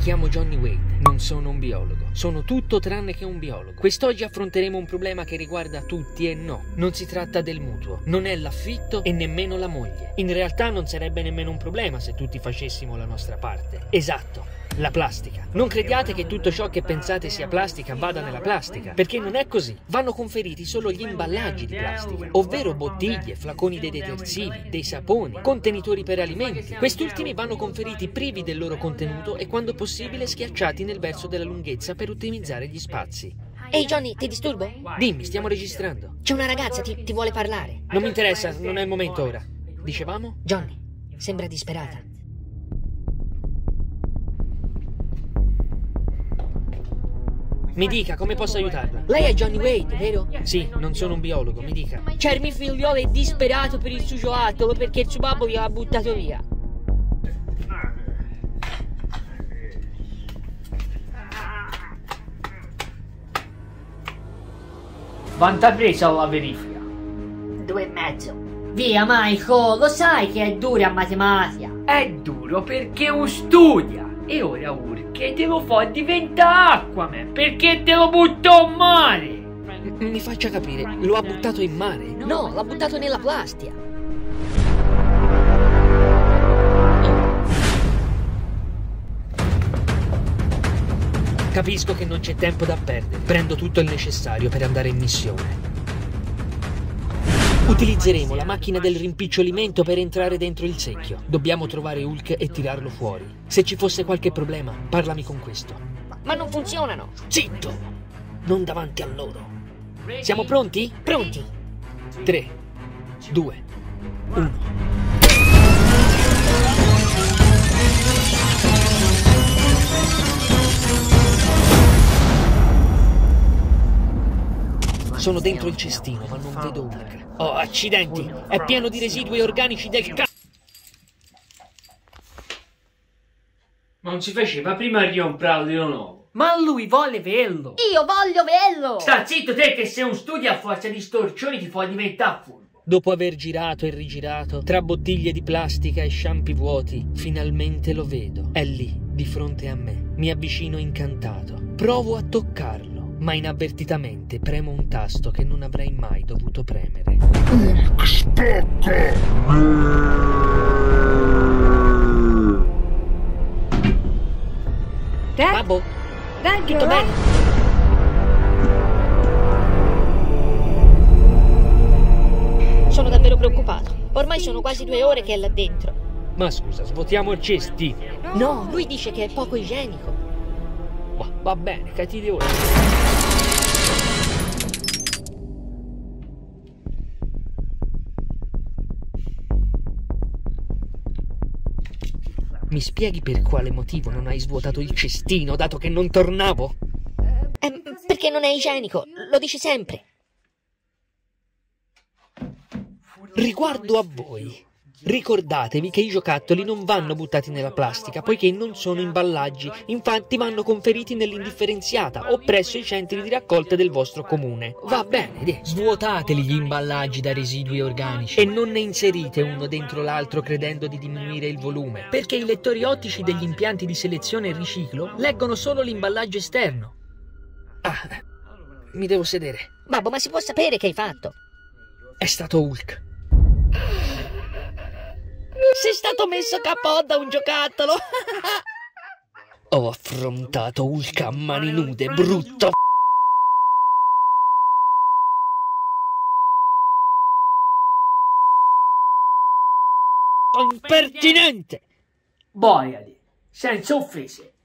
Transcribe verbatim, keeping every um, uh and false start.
chiamo Johnny Wade, non sono un biologo. Sono tutto tranne che un biologo. Quest'oggi affronteremo un problema che riguarda tutti e no. Non si tratta del mutuo, non è l'affitto e nemmeno la moglie. In realtà non sarebbe nemmeno un problema se tutti facessimo la nostra parte. Esatto. La plastica. Non crediate che tutto ciò che pensate sia plastica vada nella plastica, perché non è così. Vanno conferiti solo gli imballaggi di plastica, ovvero bottiglie, flaconi dei detersivi, dei saponi, contenitori per alimenti. Questi ultimi vanno conferiti privi del loro contenuto e quando possibile schiacciati nel verso della lunghezza per ottimizzare gli spazi. Ehi Johnny, ti disturbo? Dimmi, stiamo registrando. C'è una ragazza, ti, ti vuole parlare. Non mi interessa, non è il momento ora. Dicevamo? Johnny, sembra disperata. Mi dica, come posso aiutarla? Lei è Johnny Wade, vero? Sì, non sono un biologo, mi dica. Cioè, mio figliolo è disperato per il suo giocattolo perché il suo babbo gliel'ha buttato via. Quanto ha preso la verifica? Due e mezzo. Via, Michael, lo sai che è dura a matematica. È duro perché un studia. E ora urche te lo fa diventare Aquaman perché te lo buttò in mare. Mi faccia capire, lo ha buttato in mare? No, l'ha buttato nella plastica. Capisco che non c'è tempo da perdere. Prendo tutto il necessario per andare in missione. Utilizzeremo la macchina del rimpicciolimento per entrare dentro il secchio. Dobbiamo trovare Hulk e tirarlo fuori. Se ci fosse qualche problema, parlami con questo. Ma non funzionano. Zitto! Non davanti a loro. Siamo pronti? Pronti. tre, due, uno. Sono dentro il cestino, ma non vedo Hulk. Oh, accidenti! È pieno di residui organici del ca... Non si faceva prima ricomprarlo di nuovo. Ma lui vuole verlo. Io voglio verlo. Sta zitto te che se un studio a forza di storcioni ti fa diventare furbo. Dopo aver girato e rigirato, tra bottiglie di plastica e sciampi vuoti, finalmente lo vedo. È lì, di fronte a me. Mi avvicino incantato. Provo a toccarlo, ma inavvertitamente premo un tasto che non avrei mai dovuto premere. Hulk, spacca! Dad? Babbo? Dad, tutto bene? Sono davvero preoccupato. Ormai sono quasi due ore che è là dentro. Ma scusa, svuotiamo il cestino. No, lui dice che è poco igienico. Va, va bene, cattive ore. Mi spieghi per quale motivo non hai svuotato il cestino, dato che non tornavo? Eh, perché non è igienico, lo dici sempre. Riguardo a voi, ricordatevi che i giocattoli non vanno buttati nella plastica, poiché non sono imballaggi, infatti vanno conferiti nell'indifferenziata o presso i centri di raccolta del vostro comune. Va bene, dì. Svuotateli gli imballaggi da residui organici. E non ne inserite uno dentro l'altro credendo di diminuire il volume, perché i lettori ottici degli impianti di selezione e riciclo leggono solo l'imballaggio esterno. Ah, mi devo sedere. Babbo, ma si può sapere che hai fatto? È stato Hulk. Sei stato messo capo da un giocattolo. Ho affrontato Hulk a mani nude, brutto. Impertinente. Boiadi, senza offese.